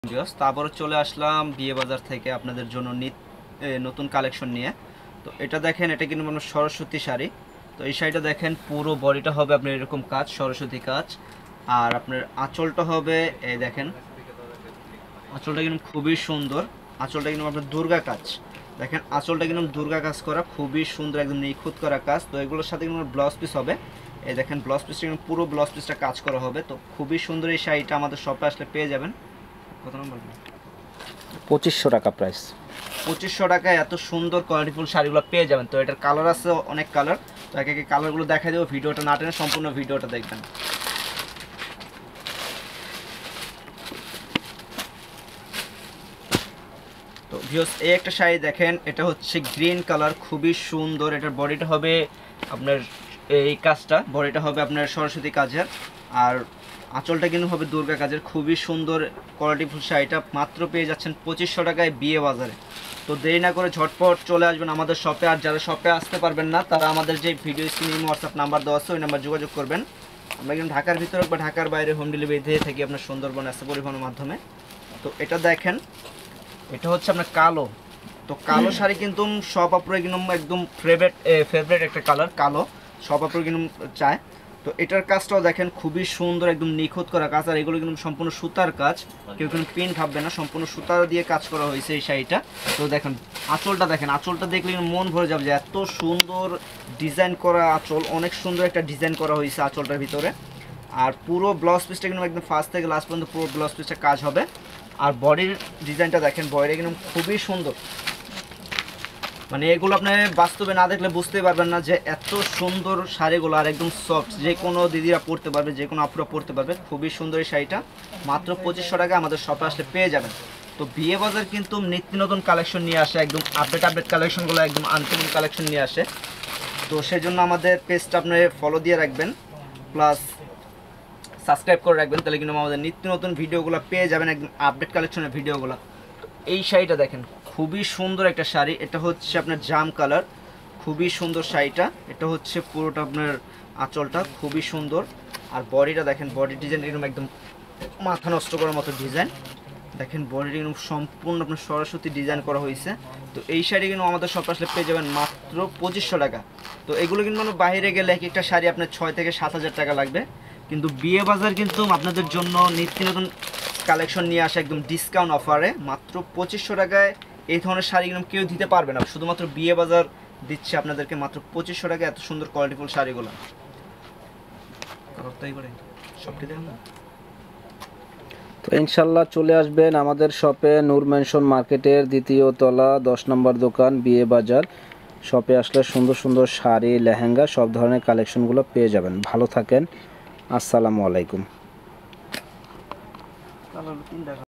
তারপরে চলে আসলাম বিয়ে বাজার থেকে আপনাদের জন্য নতুন কালেকশন নিয়ে। তো এটা দেখেন, এটা কিন্তু আপনার সরস্বতী শাড়ি। তো এই শাড়িটা দেখেন পুরো বডিটা হবে আপনার এরকম কাজ, সরস্বতী কাজ। আর আপনার আঁচলটা হবে, এই দেখেন আঁচলটা কিন্তু খুবই সুন্দর। আঁচলটা কিন্তু আপনার দুর্গা কাজ, দেখেন আঁচলটা কিন্তু দুর্গা কাজ করা, খুবই সুন্দর, একদম নিখুঁত করা কাজ। তো এগুলোর সাথে কিন্তু ব্লাউজ পিস হবে, এই দেখেন ব্লাউজ পিসটা কিন্তু পুরো ব্লাউজ পিসটা কাজ করা হবে। তো খুবই সুন্দর এই শাড়িটা আমাদের শপে আসলে পেয়ে যাবেন। কত নম্বর? 2500 টাকা প্রাইস। 2500 টাকায় এত সুন্দর কোয়ালিটিফুল শাড়িগুলো পেয়ে যাবেন। তো এটার কালার আছে অনেক কালার, তো একে একে কালারগুলো দেখাই দেবো। ভিডিওটা না টেনে সম্পূর্ণ ভিডিওটা দেখবেন। তো ভিউয়ার্স, এই একটা শাড়ি দেখেন, এটা হচ্ছে গ্রিন কালার, খুবই সুন্দর। এটার বডিটা হবে আপনার এই কাজটা, বডিটা হবে আপনার সরস্বতী কাজের, আর আঁচলটা কিন্তু হবে দুর্গা কাজের। খুবই সুন্দর কোয়ালিটিফুল শাড়িটা মাত্র পেয়ে যাচ্ছেন 2500 টাকায় বিয়ে বাজারে। তো দেরি না করে ঝটপট চলে আসবেন আমাদের শপে। আর যারা শপে আসতে পারবেন না তারা আমাদের যে ভিডিও স্ক্রিনে হোয়াটসঅ্যাপ নাম্বার দেওয়া আছে ওই নাম্বার যোগাযোগ করবেন। আমরা কিন্তু ঢাকার ভিতরে বা ঢাকার বাইরে হোম ডেলিভারি দিয়ে থাকি আপনার সুন্দরবন আসতে পরিবহনের মাধ্যমে। তো এটা দেখেন, এটা হচ্ছে আপনার কালো। তো কালো শাড়ি কিন্তু সব আপুরা কিন্তু একদম ফেভারিট একটা কালার, কালো সব আপুরা কিন্তু চায়। তো এটার কাজটাও দেখেন খুবই সুন্দর, একদম নিখুঁত করা কাজ। আর এগুলো কিন্তু সম্পূর্ণ সুতার কাজ, কেউ কিন্তু প্রিন্ট ভাববে না, সম্পূর্ণ সুতা দিয়ে কাজ করা হয়েছে এই শাড়িটা। তো দেখেন আঁচলটা দেখেন, আঁচলটা দেখলে মন ভরে যাবে যে এত সুন্দর ডিজাইন করা আঁচল, অনেক সুন্দর একটা ডিজাইন করা হয়েছে আঁচলটার ভিতরে। আর পুরো ব্লাউজ পিসটা কিন্তু একদম ফার্স্ট থেকে লাস্ট পর্যন্ত পুরো ব্লাউজ পিসটা কাজ হবে। আর বডির ডিজাইনটা দেখেন, বডিটা কিন্তু খুবই সুন্দর। মানে এগুলো আপনি বাস্তবে না দেখলে বুঝতেই পারবেন না যে এত সুন্দর শাড়িগুলো, আর একদম সফট, যে কোনো দিদিরা পরতে পারবে, যে কোনো আপুরা পরতে পারবে। খুবই সুন্দর এই শাড়িটা মাত্র 2500 টাকা আমাদের শপে আসলে পেয়ে যাবেন। তো বিয়ে বাজার কিন্তু নিত্য নতুন কালেকশন নিয়ে আসে, একদম আপডেট কালেকশনগুলো, একদম আনকমন কালেকশন নিয়ে আসে। তো সেই জন্য আমাদের পেজটা আপনি ফলো দিয়ে রাখবেন, প্লাস সাবস্ক্রাইব করে রাখবেন, তাহলে কিন্তু আমাদের নিত্য নতুন ভিডিওগুলো পেয়ে যাবেন, একদম আপডেট কালেকশনের ভিডিওগুলো। এই শাড়িটা দেখেন, খুবই সুন্দর একটা শাড়ি। এটা হচ্ছে আপনার জাম কালার, খুবই সুন্দর শাড়িটা। এটা হচ্ছে পুরোটা আপনার আঁচলটা খুবই সুন্দর। আর বডিটা দেখেন, বডি ডিজাইন এরকম একদম মাথা নষ্ট করার মতো ডিজাইন। দেখেন বডিটা এরকম সম্পূর্ণ আপনার সরস্বতী ডিজাইন করা হয়েছে। তো এই শাড়ি কিন্তু আমাদের শপে আসলে পেয়ে যাবেন মাত্র 2500 টাকা। তো এগুলো কিন্তু বাইরে গেলে এক একটা শাড়ি আপনার 6 থেকে 7000 টাকা লাগবে, কিন্তু বিয়ে বাজার কিন্তু আপনাদের জন্য নিত্য নতুন কালেকশন নিয়ে আসা, একদম ডিসকাউন্ট অফারে মাত্র 2500 টাকায় এই ধরনের শাড়ি কিন্তু কেউ দিতে পারবে না। শুধুমাত্র বিয়ে বাজার দিচ্ছে আপনাদেরকে মাত্র 2500 টাকায় এত সুন্দর কোয়ালিটিফুল শাড়িগুলো। তো ইনশাল্লাহ চলে আসবেন আমাদের শপে, নূর ম্যানশন মার্কেটের 2য় তলা 10 নম্বর দোকান বিয়ে বাজার। শপে আসলে সুন্দর সুন্দর শাড়ি, লেহেঙ্গা সব ধরনের কালেকশনগুলো পেয়ে যাবেন। ভালো থাকেন, আসসালামু আলাইকুম।